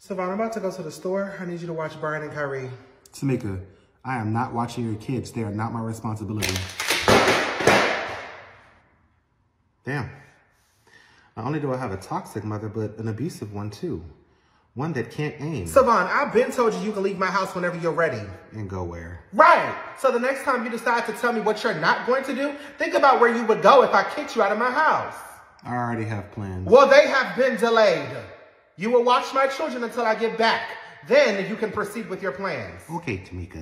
Savon, I'm about to go to the store. I need you to watch Brian and Kyrie. Tamika, I am not watching your kids. They are not my responsibility. Damn. Not only do I have a toxic mother, but an abusive one too. One that can't aim. Savon, I've been told you can leave my house whenever you're ready. And go where? Right. So the next time you decide to tell me what you're not going to do, think about where you would go if I kicked you out of my house. I already have plans. Well, they have been delayed. You will watch my children until I get back. Then you can proceed with your plans. Okay, Tamika.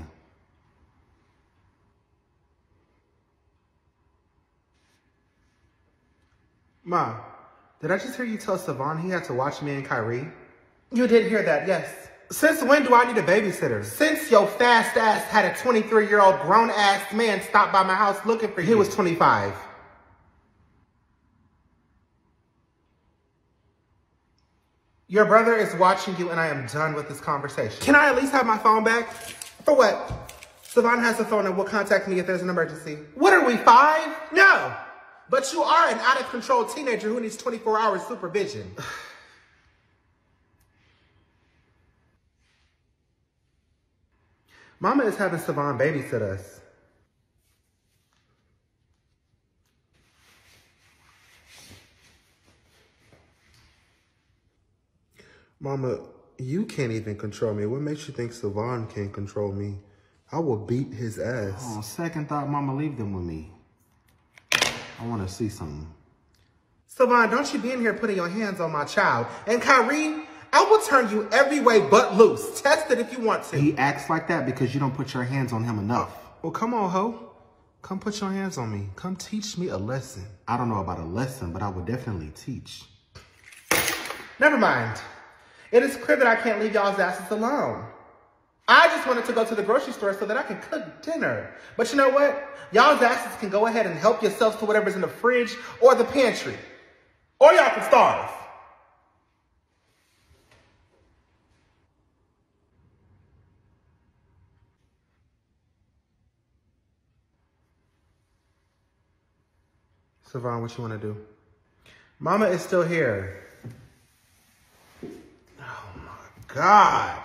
Ma, did I just hear you tell Savon he had to watch me and Kyrie? You did hear that, yes. Since when do I need a babysitter? Since your fast ass had a 23-year-old grown-ass man stop by my house looking for you. He was 25. Your brother is watching you and I am done with this conversation. Can I at least have my phone back? For what? Savon has a phone and will contact me if there's an emergency. What are we, 5? No. But you are an out-of-control teenager who needs 24-hour supervision. Mama is having Savon babysit us. Mama, you can't even control me. What makes you think Savon can't control me? I will beat his ass. Oh, second thought, Mama, leave them with me. I want to see something. Savon, don't you be in here putting your hands on my child. And Kyrie, I will turn you every way but loose. Test it if you want to. He acts like that because you don't put your hands on him enough. Well, come on, ho. Come put your hands on me. Come teach me a lesson. I don't know about a lesson, but I would definitely teach. Never mind. It is clear that I can't leave y'all's asses alone. I just wanted to go to the grocery store so that I could cook dinner. But you know what? Y'all's asses can go ahead and help yourselves to whatever's in the fridge or the pantry. Or y'all can starve. Savon, what you want to do? Mama is still here. Oh my God.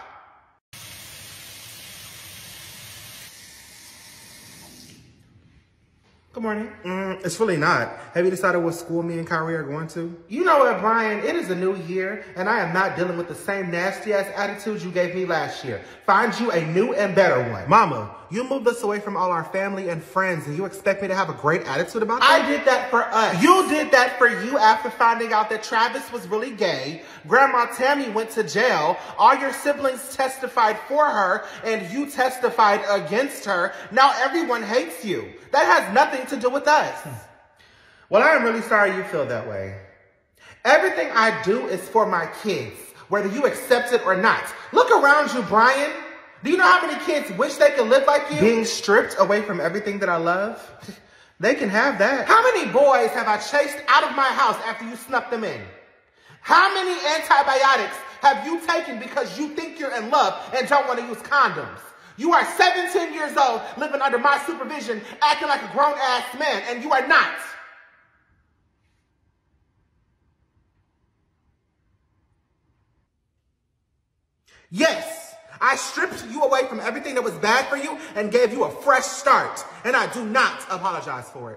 Good morning. It's really not. Have you decided what school me and Kyrie are going to? You know what, Brian? It is a new year, and I am not dealing with the same nasty-ass attitude you gave me last year. Find you a new and better one. Mama, you moved us away from all our family and friends, and you expect me to have a great attitude about that? I did that for us. You did that for you after finding out that Travis was really gay. Grandma Tammy went to jail. All your siblings testified for her, and you testified against her. Now everyone hates you. That has nothing to do with us. Well, I am really sorry you feel that way. Everything I do is for my kids, whether you accept it or not. Look around you, Brian. Do you know how many kids wish they could live like you? Being stripped away from everything that I love? They can have that. How many boys have I chased out of my house after you snuck them in? How many antibiotics have you taken because you think you're in love and don't want to use condoms? You are 17 years old, living under my supervision, acting like a grown-ass man, and you are not. Yes, I stripped you away from everything that was bad for you and gave you a fresh start, and I do not apologize for it.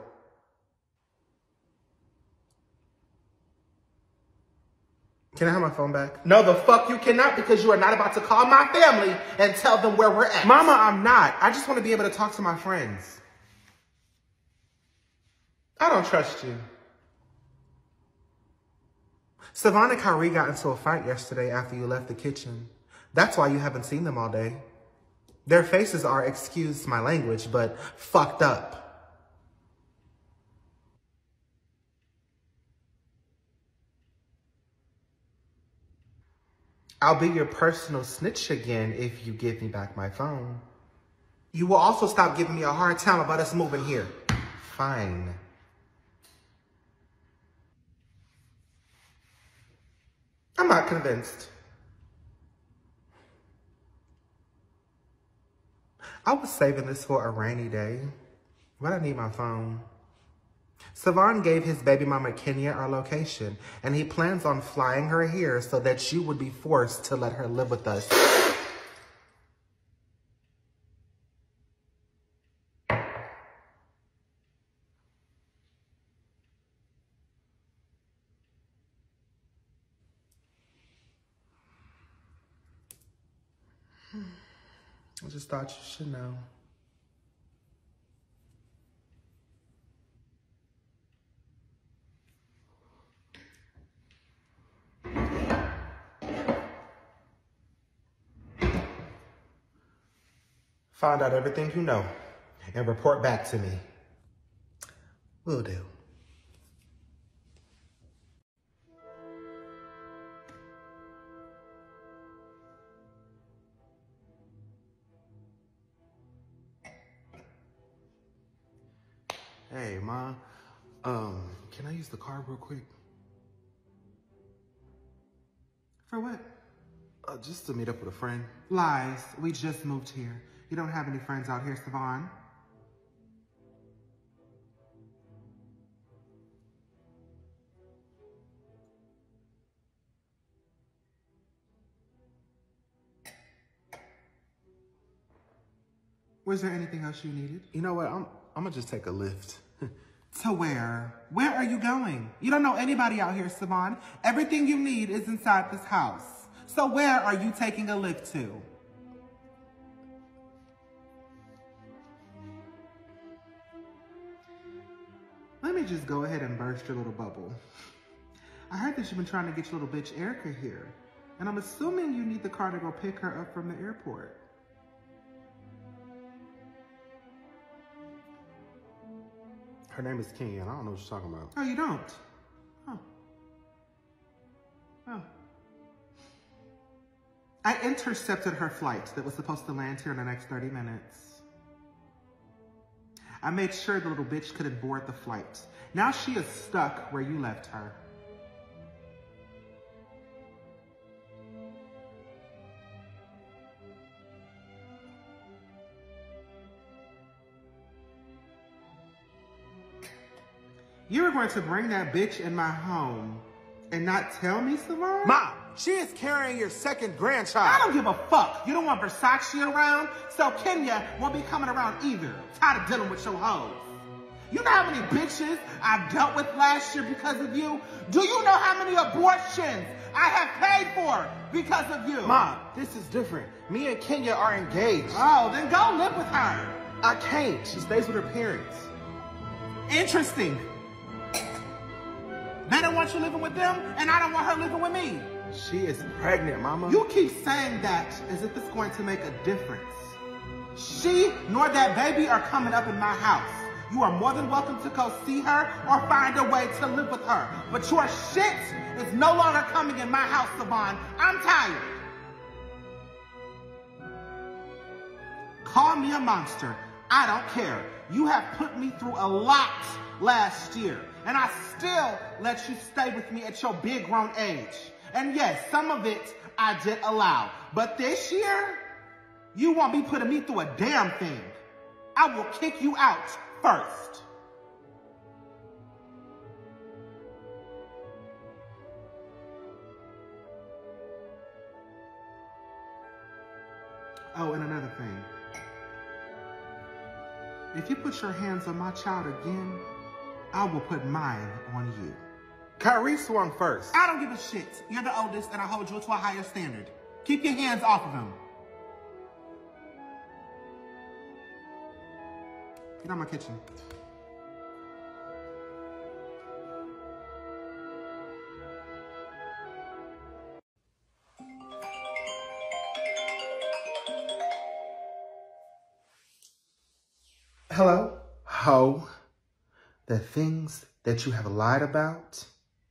Can I have my phone back? No, the fuck you cannot, because you are not about to call my family and tell them where we're at. Mama, I'm not. I just want to be able to talk to my friends. I don't trust you. Savon and Kyrie got into a fight yesterday after you left the kitchen. That's why you haven't seen them all day. Their faces are, excuse my language, but fucked up. I'll be your personal snitch again if you give me back my phone. You will also stop giving me a hard time about us moving here. Fine. I'm not convinced. I was saving this for a rainy day, but I need my phone. Savon gave his baby mama Kenya our location, and he plans on flying her here so that you would be forced to let her live with us. I just thought you should know. Find out everything you know and report back to me. Will do. Hey, Ma. Can I use the car real quick? For what? Just to meet up with a friend. Lies. We just moved here. You don't have any friends out here, Savon. Was there anything else you needed? You know what? I'm gonna just take a lift. To where? Where are you going? You don't know anybody out here, Savon. Everything you need is inside this house. So where are you taking a lift to? Let me just go ahead and burst your little bubble. I heard that you've been trying to get your little bitch Erica here, and I'm assuming you need the car to go pick her up from the airport. Her name is Kenya, and I don't know what you're talking about. Oh, you don't? Oh. Oh. I intercepted her flight that was supposed to land here in the next 30 minutes. I made sure the little bitch couldn't board the flight. Now she is stuck where you left her. You were going to bring that bitch in my home and not tell me, Savon? Mom, she is carrying your second grandchild. I don't give a fuck. You don't want Versace around, so Kenya won't be coming around either. Tired of dealing with your hoes. You know how many bitches I dealt with last year because of you? Do you know how many abortions I have paid for because of you? Mom, this is different. Me and Kenya are engaged. Oh, then go live with her. I can't. She stays with her parents. Interesting. They don't want you living with them, and I don't want her living with me. She is pregnant, Mama. You keep saying that as if it's going to make a difference. She nor that baby are coming up in my house. You are more than welcome to go see her or find a way to live with her. But your shit is no longer coming in my house, Savon. I'm tired. Call me a monster. I don't care. You have put me through a lot last year, and I still let you stay with me at your big grown age. And yes, some of it I did allow. But this year, you won't be putting me through a damn thing. I will kick you out first. Oh, and another thing. If you put your hands on my child again, I will put mine on you. Kyrie swung first. I don't give a shit. You're the oldest, and I hold you to a higher standard. Keep your hands off of him. Get out of my kitchen. Hello? Ho. The things that you have lied about.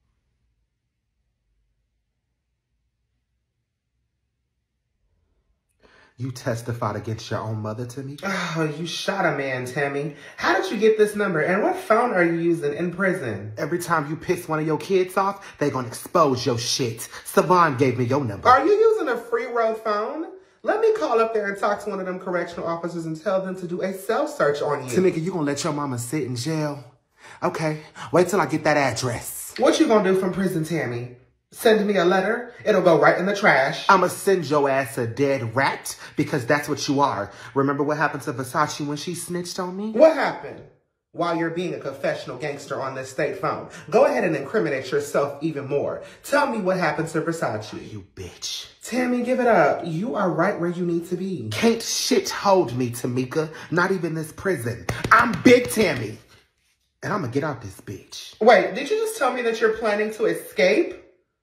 You testified against your own mother to me? Oh, you shot a man, Tammy. How did you get this number? And what phone are you using in prison? Every time you piss one of your kids off, they gonna expose your shit. Savon gave me your number. Are you using a free road phone? Let me call up there and talk to one of them correctional officers and tell them to do a self-search on you. Tamika, you gonna let your mama sit in jail? Okay, wait till I get that address. What you gonna do from prison, Tammy? Send me a letter? It'll go right in the trash. I'ma send your ass a dead rat because that's what you are. Remember what happened to Versace when she snitched on me? What happened? While you're being a confessional gangster on this state phone, go ahead and incriminate yourself even more. Tell me what happened to Versace. You bitch. Tammy, give it up. You are right where you need to be. Can't shit hold me, Tamika. Not even this prison. I'm Big Tammy. And I'm gonna get out this bitch. Wait, did you just tell me that you're planning to escape?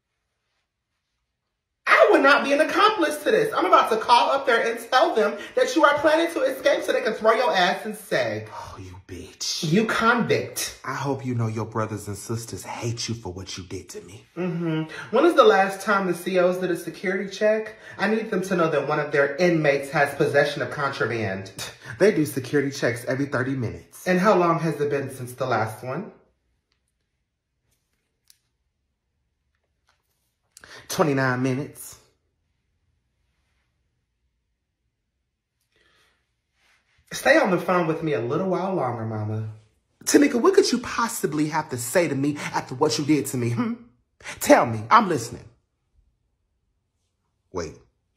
I would not be an accomplice to this. I'm about to call up there and tell them that you are planning to escape so they can throw your ass in sag. Oh, you bitch. You convict. I hope you know your brothers and sisters hate you for what you did to me. When was the last time the COs did a security check? I need them to know that one of their inmates has possession of contraband. They do security checks every 30 minutes. And how long has it been since the last one? 29 minutes. Stay on the phone with me a little while longer, Mama. Tamika, what could you possibly have to say to me after what you did to me, Tell me. I'm listening. Wait.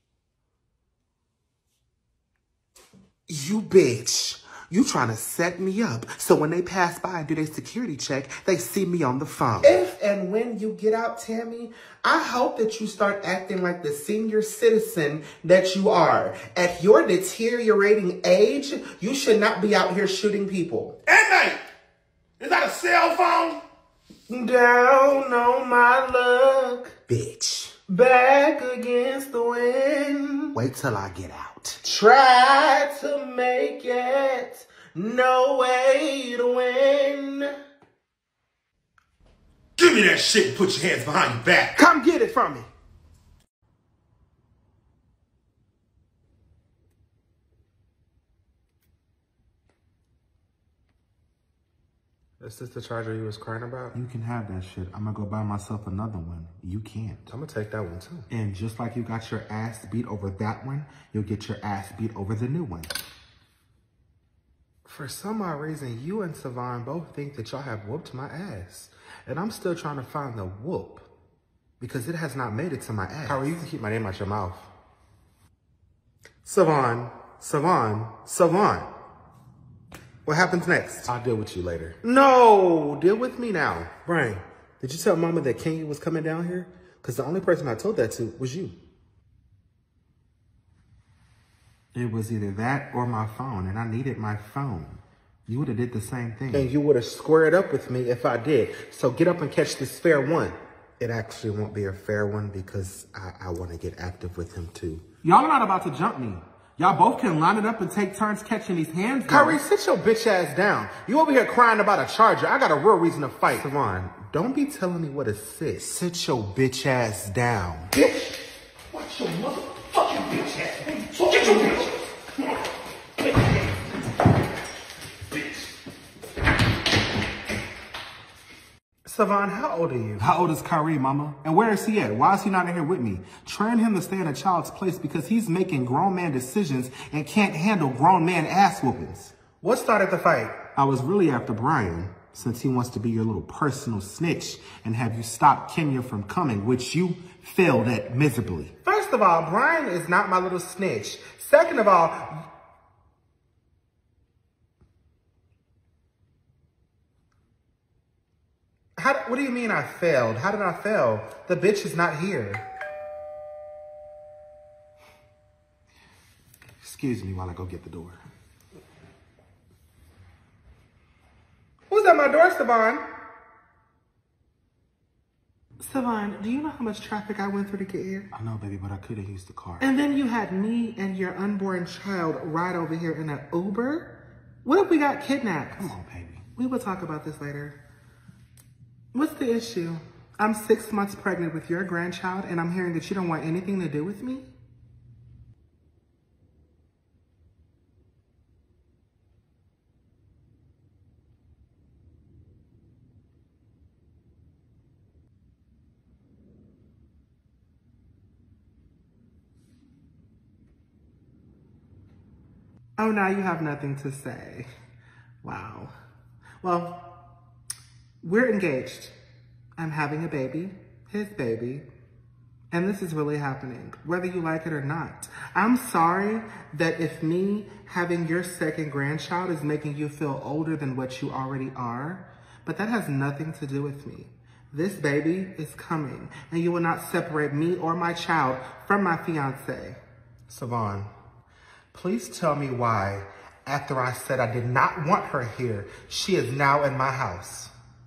You bitch. You trying to set me up so when they pass by and do their security check, they see me on the phone. If and when you get out, Tammy, I hope that you start acting like the senior citizen that you are. At your deteriorating age, you should not be out here shooting people. Inmate! Is that a cell phone? Down on my luck, Bitch. back against the wind. Wait till I get out. Try to make it, no way to win. Give me that shit and put your hands behind your back. Come get it from me. Is this the charger you was crying about? You can have that shit. I'm gonna go buy myself another one. You can't. I'm gonna take that one too. And just like you got your ass beat over that one, you'll get your ass beat over the new one. For some odd reason, you and Savon both think that y'all have whooped my ass. And I'm still trying to find the whoop. Because it has not made it to my ass. Howard, you can keep my name out your mouth. Savon. What happens next? I'll deal with you later. No, deal with me now. Brian, did you tell Mama that Kenya was coming down here? Because the only person I told that to was you. It was either that or my phone, and I needed my phone. You would have did the same thing. And you would have squared up with me if I did. So get up and catch this fair one. It actually won't be a fair one because I want to get active with him too. Y'all are not about to jump me. Y'all both can line it up and take turns catching these hands. Kyrie, sit your bitch ass down. You over here crying about a charger. I got a real reason to fight. Savon, don't be telling me what to sit. Sit your bitch ass down. Bitch! Watch your motherfucking bitch ass. Get your bitch. Come on. Savon, how old are you? How old is Kyrie, mama? And where is he at? Why is he not in here with me? Train him to stay in a child's place because he's making grown man decisions and can't handle grown man ass whoopings. What started the fight? I was really after Brian, since he wants to be your little personal snitch and have you stop Kenya from coming, which you failed at miserably. First of all, Brian is not my little snitch. Second of all, what do you mean I failed? How did I fail? The bitch is not here. Excuse me while I go get the door. Who's at my door, Savon? Savon, do you know how much traffic I went through to get here? I know, baby, but I could have used the car. And then you had me and your unborn child ride over here in an Uber? What if we got kidnapped? Come on, baby. We will talk about this later. What's the issue? I'm 6 months pregnant with your grandchild and I'm hearing that you don't want anything to do with me? Oh, now you have nothing to say. Wow. Well, We're engaged. I'm having a baby, his baby, and this is really happening, whether you like it or not. I'm sorry that if me having your second grandchild is making you feel older than what you already are, but that has nothing to do with me. This baby is coming, and you will not separate me or my child from my fiance. Savon, please tell me why, after I said I did not want her here, she is now in my house.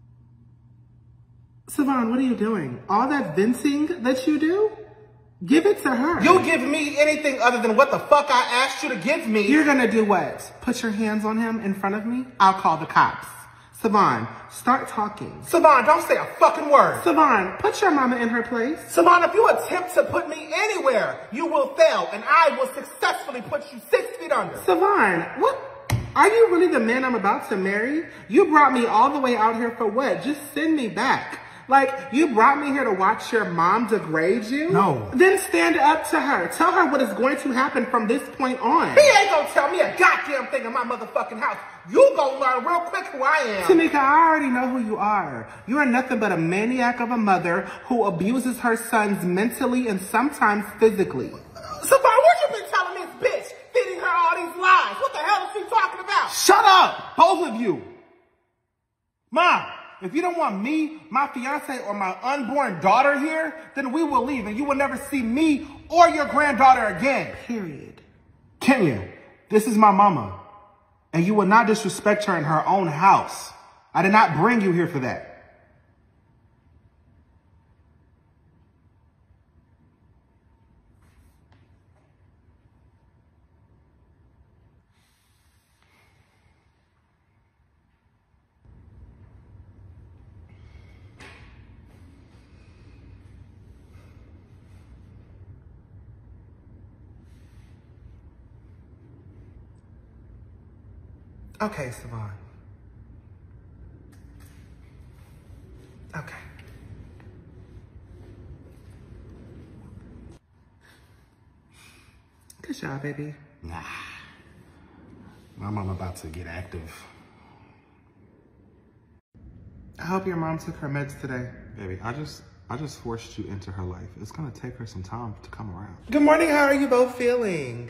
Savon, what are you doing? All that venting that you do? Give it to her. You give me anything other than what the fuck I asked you to give me. You're gonna do what? Put your hands on him in front of me? I'll call the cops. Savon, start talking. Savon, don't say a fucking word. Savon, put your mama in her place. Savon, if you attempt to put me anywhere, you will fail, and I will successfully put you 6 feet under. Savon, what? Are you really the man I'm about to marry? You brought me all the way out here for what? Just send me back. Like, you brought me here to watch your mom degrade you? No. Then stand up to her. Tell her what is going to happen from this point on. He ain't gonna tell me a goddamn thing in my motherfucking house. You gonna learn real quick who I am. Tamika, I already know who you are. You are nothing but a maniac of a mother who abuses her sons mentally and sometimes physically. Savon, what you been telling this bitch? Feeding her all these lies. What the hell is she talking about? Shut up, both of you. Mom. If you don't want me, my fiance, or my unborn daughter here, then we will leave and you will never see me or your granddaughter again. Period. Kenya, this is my mama. And you will not disrespect her in her own house. I did not bring you here for that. Okay, Savon. Okay. Good job, baby. Nah. My mom about to get active. I hope your mom took her meds today. Baby, I just forced you into her life. It's gonna take her some time to come around. Good morning, how are you both feeling?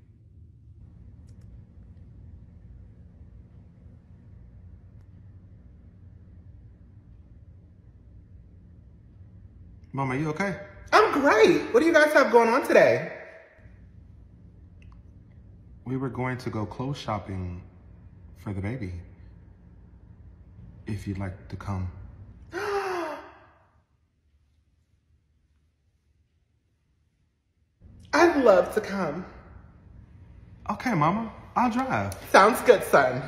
Mom, are you okay? I'm great. What do you guys have going on today? We were going to go clothes shopping for the baby. If you'd like to come. I'd love to come. Okay, Mama, I'll drive. Sounds good, son.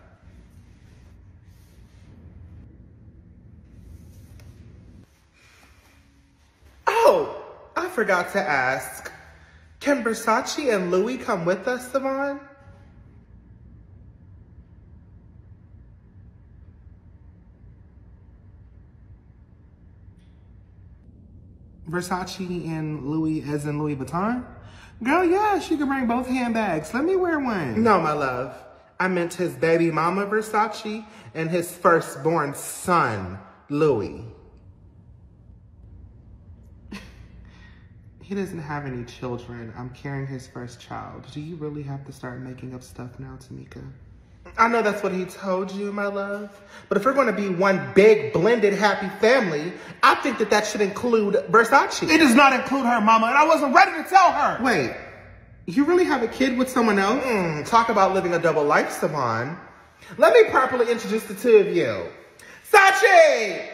Oh, I forgot to ask. Can Versace and Louis come with us, Savon? Versace and Louis as in Louis Vuitton? Girl, yeah, she can bring both handbags. Let me wear one. No, my love. I meant his baby mama, Versace, and his firstborn son, Louis. He doesn't have any children. I'm carrying his first child. Do you really have to start making up stuff now, Tamika? I know that's what he told you, my love. But if we're going to be one big, blended, happy family, I think that should include Versace. It does not include her, Mama, and I wasn't ready to tell her. Wait, you really have a kid with someone else? Talk about living a double life, Savon. Let me properly introduce the two of you. Sachi!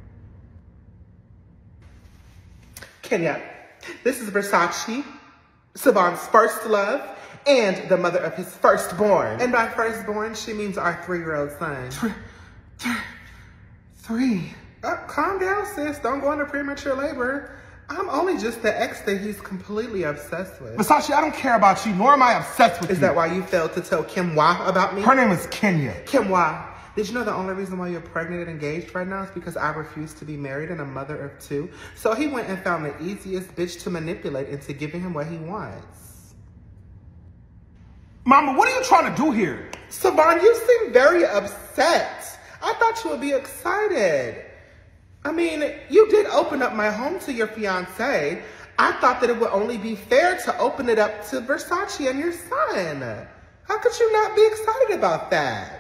Kenya, this is Versace. Savon's first love, and the mother of his firstborn. And by firstborn, she means our 3-year-old son. Three. Calm down, sis. Don't go into premature labor. I'm only just the ex that he's completely obsessed with. Versace, I don't care about you, nor am I obsessed with you. Is that why you failed to tell Kim Wah about me? Her name is Kenya. Kim Wah. Did you know the only reason why you're pregnant and engaged right now is because I refuse to be married and a mother of 2? So he went and found the easiest bitch to manipulate into giving him what he wants. Mama, what are you trying to do here? Savon, you seem very upset. I thought you would be excited. I mean, you did open up my home to your fiance. I thought that it would only be fair to open it up to Versace and your son. How could you not be excited about that?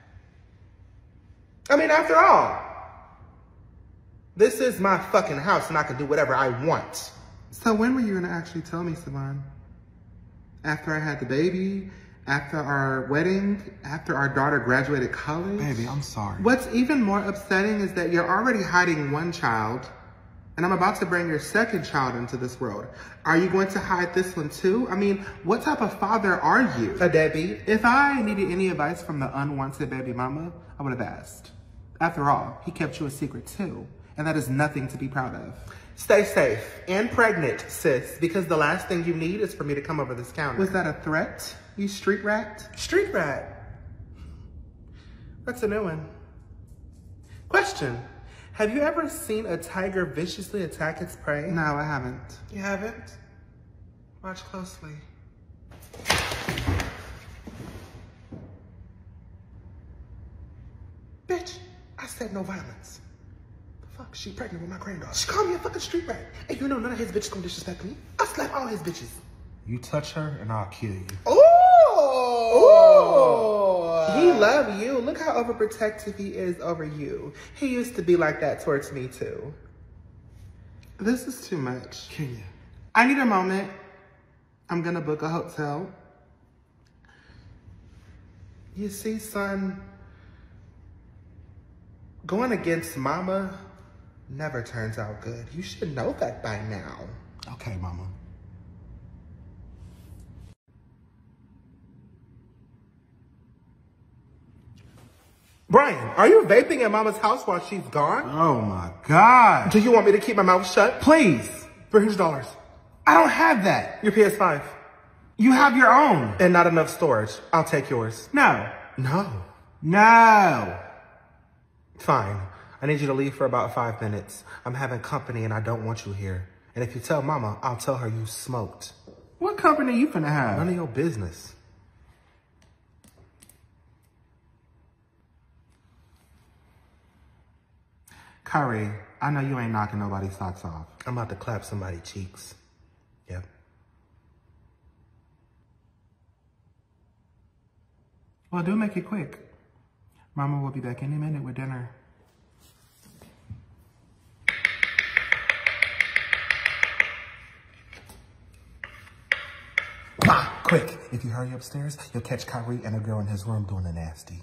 I mean, after all, this is my fucking house and I can do whatever I want. So when were you gonna actually tell me, Savon? After I had the baby? After our wedding? After our daughter graduated college? Baby, I'm sorry. What's even more upsetting is that you're already hiding one child, and I'm about to bring your second child into this world. Are you going to hide this one too? I mean, what type of father are you? A deadbeat? If I needed any advice from the unwanted baby mama, I would have asked. After all, he kept you a secret too, and that is nothing to be proud of. Stay safe and pregnant, sis, because the last thing you need is for me to come over this counter. Was that a threat, you street rat? Street rat? That's a new one. Question. Have you ever seen a tiger viciously attack its prey? No, I haven't. You haven't? Watch closely. Bitch, I said no violence. The fuck, she pregnant with my granddaughter. She called me a fucking street rat. And you know none of his bitches gonna disrespect me. I'll slap all his bitches. You touch her and I'll kill you. Oh! He love you. Look how overprotective he is over you. He used to be like that towards me too. This is too much. Kenya. I need a moment. I'm gonna book a hotel. You see, son, going against mama never turns out good. You should know that by now. Okay, mama. Brian, are you vaping at mama's house while she's gone? Oh my God. Do you want me to keep my mouth shut? Please. $300. I don't have that. Your PS5. You have your own. And not enough storage. I'll take yours. No. No. No. Fine. I need you to leave for about 5 minutes. I'm having company and I don't want you here. And if you tell mama, I'll tell her you smoked. What company you finna have? None of your business. Kyrie, I know you ain't knocking nobody's socks off. I'm about to clap somebody's cheeks. Yep. Well, do make it quick. Mama will be back any minute with dinner. Ah, quick. If you hurry upstairs, you'll catch Kyrie and a girl in his room doing a nasty.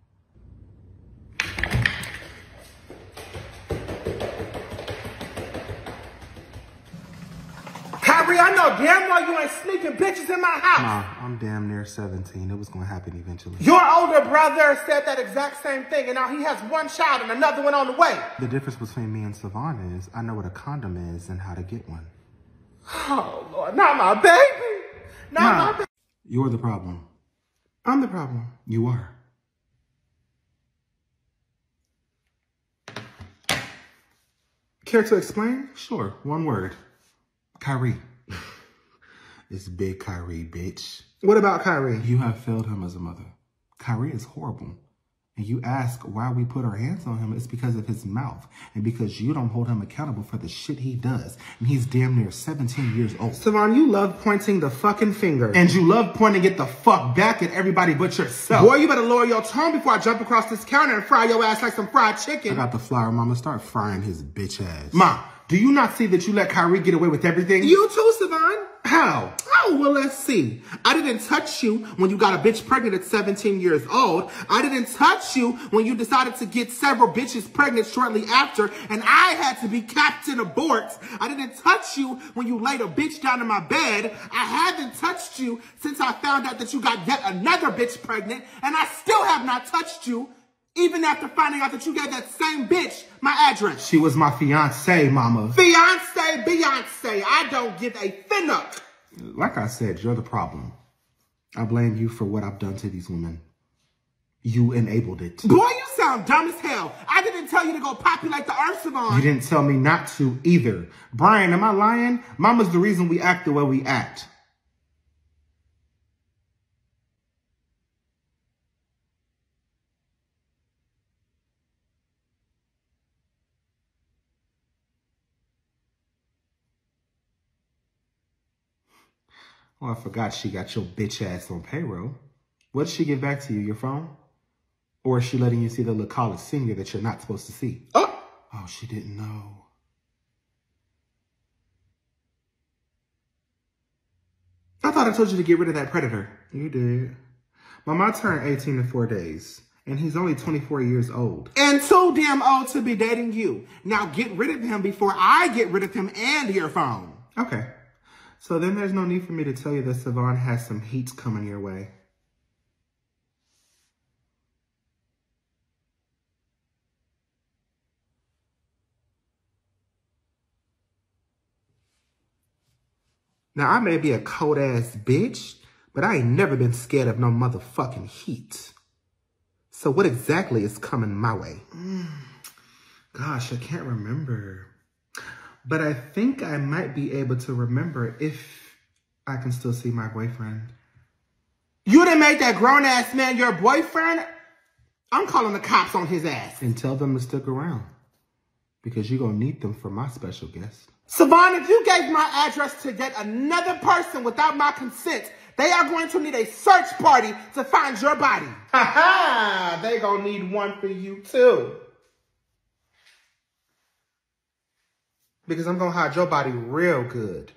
Kyrie, I know damn well you ain't sneaking bitches in my house. Nah, I'm damn near 17. It was gonna happen eventually. Your older brother said that exact same thing, and now he has one child and another one on the way. The difference between me and Savon is I know what a condom is and how to get one. Oh, Lord, not my baby. Not my baby. You're the problem. I'm the problem. You are. Care to explain? Sure, one word. Kyrie. It's big Kyrie, bitch. What about Kyrie? You have failed him as a mother. Kyrie is horrible. And you ask why we put our hands on him, it's because of his mouth. And because you don't hold him accountable for the shit he does. And he's damn near 17 years old. Savon, you love pointing the fucking finger. And you love pointing it the fuck back at everybody but yourself. Boy, you better lower your tone before I jump across this counter and fry your ass like some fried chicken. I got the flour, mama. Start frying his bitch ass. Ma, Do you not see that you let Kyrie get away with everything? You too, Savon. How? Oh, well, let's see. I didn't touch you when you got a bitch pregnant at 17 years old. I didn't touch you when you decided to get several bitches pregnant shortly after, and I had to be Captain Abort. I didn't touch you when you laid a bitch down in my bed. I haven't touched you since I found out that you got yet another bitch pregnant, and I still have not touched you, even after finding out that you gave that same bitch my address. She was my fiancée, mama. Fiancé, Beyonce, I don't give a finnuck. Like I said, you're the problem. I blame you for what I've done to these women. You enabled it. Boy, you sound dumb as hell. I didn't tell you to go populate the earth, Savon. You didn't tell me not to either. Brian, am I lying? Mama's the reason we act the way we act. Well, I forgot she got your bitch ass on payroll. What did she give back to you, your phone? Or is she letting you see the little college senior that you're not supposed to see? Oh, she didn't know. I thought I told you to get rid of that predator. You did. Mama turned 18 in 4 days, and he's only 24 years old. And too damn old to be dating you. Now get rid of him before I get rid of him and your phone. Okay. So then there's no need for me to tell you that Savon has some heat coming your way. Now, I may be a cold-ass bitch, but I ain't never been scared of no motherfucking heat. So what exactly is coming my way? Gosh, I can't remember. But I think I might be able to remember if I can still see my boyfriend. You done made that grown-ass man your boyfriend? I'm calling the cops on his ass. And tell them to stick around, because you're going to need them for my special guest. Savon, if you gave my address to yet another person without my consent, they are going to need a search party to find your body. Ha ha! They gonna need one for you too. Because I'm gonna hide your body real good.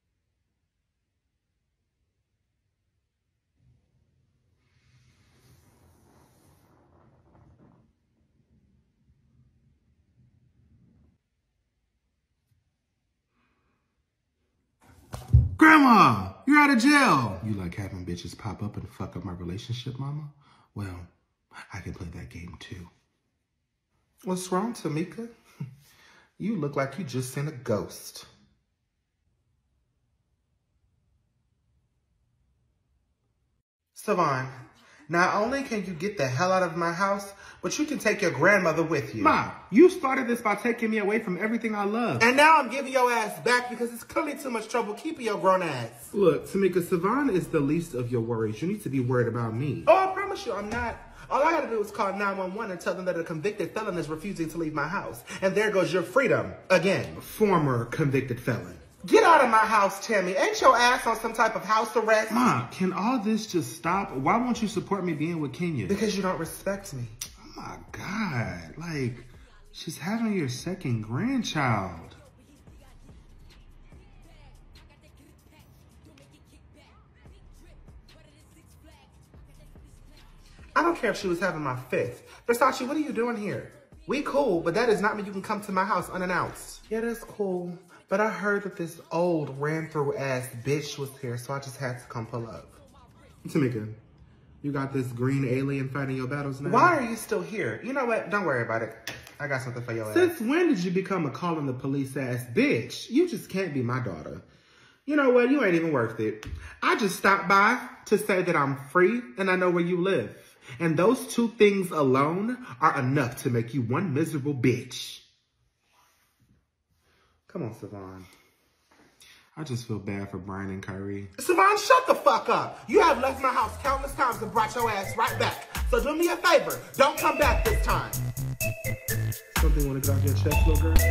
Grandma, you're out of jail. You like having bitches pop up and fuck up my relationship, mama? Well, I can play that game too. What's wrong, Tamika? You look like you just seen a ghost. Savon, not only can you get the hell out of my house, but you can take your grandmother with you. Ma, you started this by taking me away from everything I love. And now I'm giving your ass back because it's clearly too much trouble keeping your grown ass. Look, Tamika, Savon is the least of your worries. You need to be worried about me. Oh, I promise you, I'm not. All I gotta do is call 911 and tell them that a convicted felon is refusing to leave my house. And there goes your freedom again. Former convicted felon. Get out of my house, Tammy. Ain't your ass on some type of house arrest? Ma, can all this just stop? Why won't you support me being with Kenya? Because you don't respect me. Oh my God. Like, she's having your second grandchild. I don't care if she was having my fifth. Versace, what are you doing here? We cool, but that does not mean you can come to my house unannounced. Yeah, that's cool. But I heard that this old ran-through-ass bitch was here, so I just had to come pull up. Tamika, you got this green alien fighting your battles now? Why are you still here? You know what? Don't worry about it. I got something for your ass. Since when did you become a calling the police ass bitch? You just can't be my daughter. You know what? You ain't even worth it. I just stopped by to say that I'm free and I know where you live. And those two things alone are enough to make you one miserable bitch. Come on, Savon. I just feel bad for Brian and Kyrie. Savon, shut the fuck up. You have left my house countless times and brought your ass right back. So do me a favor. Don't come back this time. Something you want to get off your chest, little girl?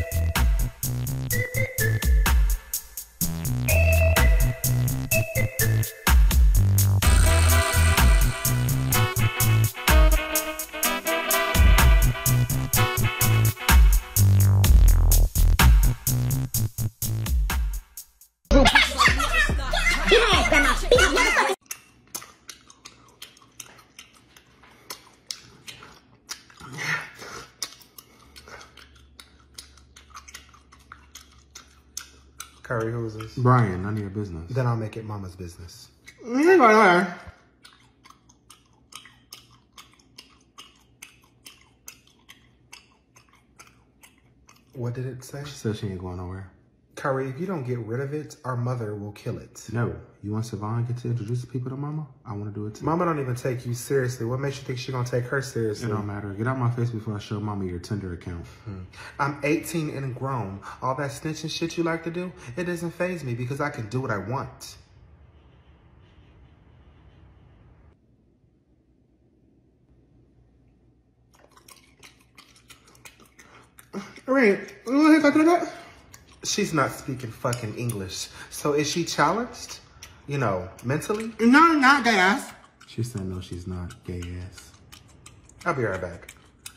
Kyrie, who is this? Brian, none of your business. Then I'll make it mama's business. What did it say? She said she ain't going nowhere. Kyrie, if you don't get rid of it, our mother will kill it. No. You want Savon get to introduce people to Mama? I want to do it too. Mama don't even take you seriously. What makes you think she gonna take her seriously? It don't matter. Get out my face before I show Mama your Tinder account. I'm 18 and grown. All that snitching shit you like to do, it doesn't faze me because I can do what I want. Right. You want to talk to that? She's not speaking fucking English. So is she challenged? You know, mentally? No, not gay ass. She said no, she's not gay ass. I'll be right back.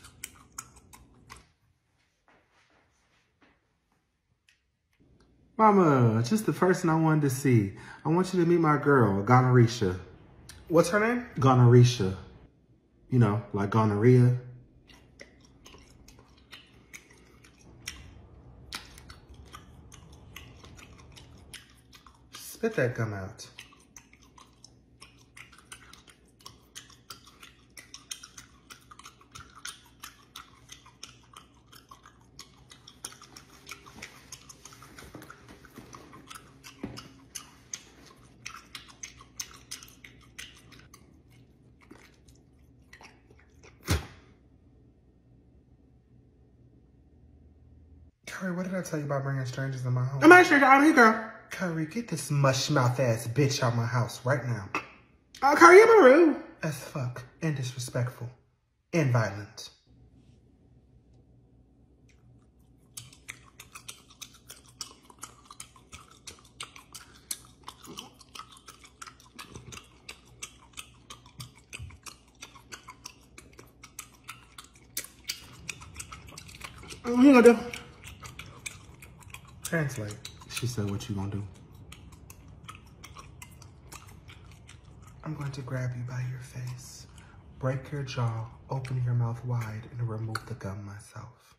Mama, just the person I wanted to see. I want you to meet my girl, Gonorrhea. What's her name? Gonorrhea. You know, like gonorrhea. Spit that gum out. Kyrie, what did I tell you about bringing strangers in my home? I'm not a stranger out of here, girl. Kyrie, get this mush mouth ass bitch out my house right now. Kyrie, you're rude. As fuck and disrespectful and violent. What you gonna do? Translate. She said, what you gonna do? I'm going to grab you by your face, break your jaw, open your mouth wide, and remove the gum myself.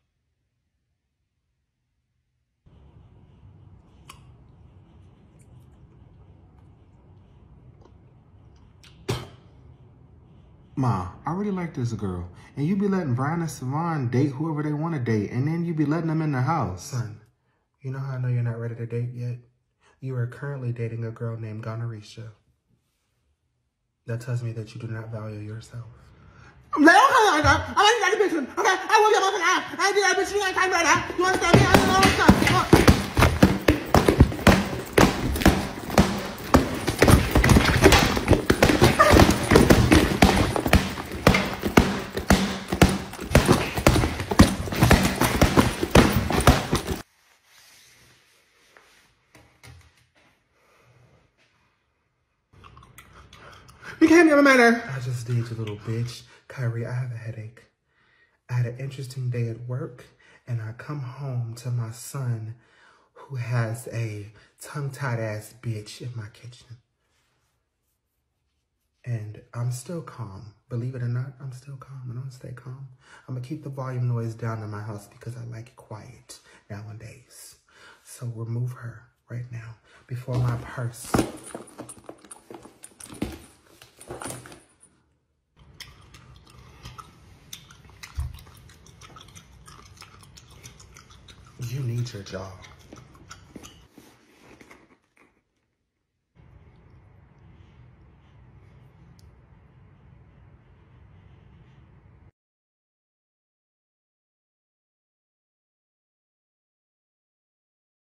Ma, I really like this girl. And you be letting Brian and Savon date whoever they want to date. And then you be letting them in the house. Son, you know how I know you're not ready to date yet? You are currently dating a girl named Gonorrhea. That tells me that you do not value yourself. I like that bitch. Okay, I will be a motherfucker. I do that bitch. You ain't time right now. You understand me? I don't know. You can't be a man. I just did, you little bitch. Kyrie, I have a headache. I had an interesting day at work, and I come home to my son who has a tongue-tied ass bitch in my kitchen. And I'm still calm. Believe it or not, I'm still calm. And I'm gonna stay calm. I'm gonna keep the volume noise down in my house because I like it quiet nowadays. So remove her right now before my purse. You need your jaw.